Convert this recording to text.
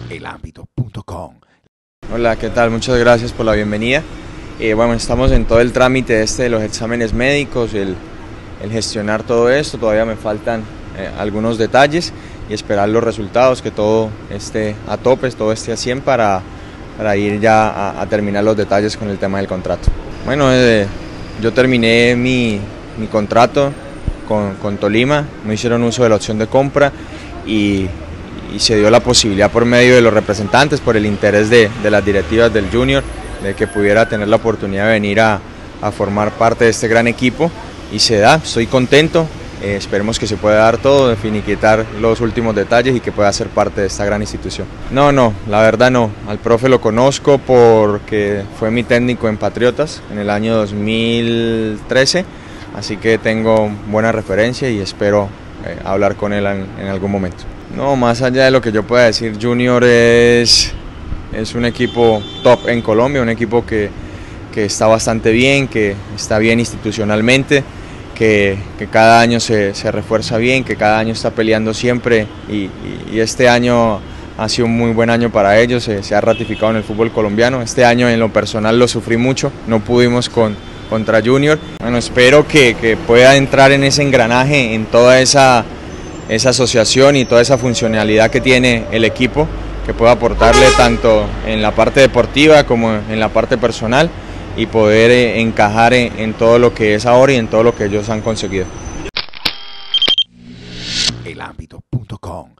elambito.com. Hola, ¿qué tal? Muchas gracias por la bienvenida. Bueno, estamos en todo el trámite de los exámenes médicos, el gestionar todo esto. Todavía me faltan algunos detalles y esperar los resultados, que todo esté a tope, todo esté a 100 para ir ya a terminar los detalles con el tema del contrato. Bueno, yo terminé mi contrato con Tolima, no hicieron uso de la opción de compra y se dio la posibilidad por medio de los representantes, por el interés de las directivas del Junior, de que pudiera tener la oportunidad de venir a formar parte de este gran equipo, y se da. Estoy contento, esperemos que se pueda dar todo, de finiquitar los últimos detalles y que pueda ser parte de esta gran institución. No, la verdad no, al profe lo conozco porque fue mi técnico en Patriotas en el año 2013, así que tengo buena referencia y espero hablar con él en algún momento. No, más allá de lo que yo pueda decir, Junior es un equipo top en Colombia, un equipo que está bastante bien, que está bien institucionalmente, que cada año se refuerza bien, que cada año está peleando siempre y este año ha sido un muy buen año para ellos, se ha ratificado en el fútbol colombiano. Este año en lo personal lo sufrí mucho, no pudimos contra Junior. Bueno, espero que pueda entrar en ese engranaje, en toda esa asociación y toda esa funcionalidad que tiene el equipo, que pueda aportarle tanto en la parte deportiva como en la parte personal y poder encajar en todo lo que es ahora y en todo lo que ellos han conseguido. elambito.com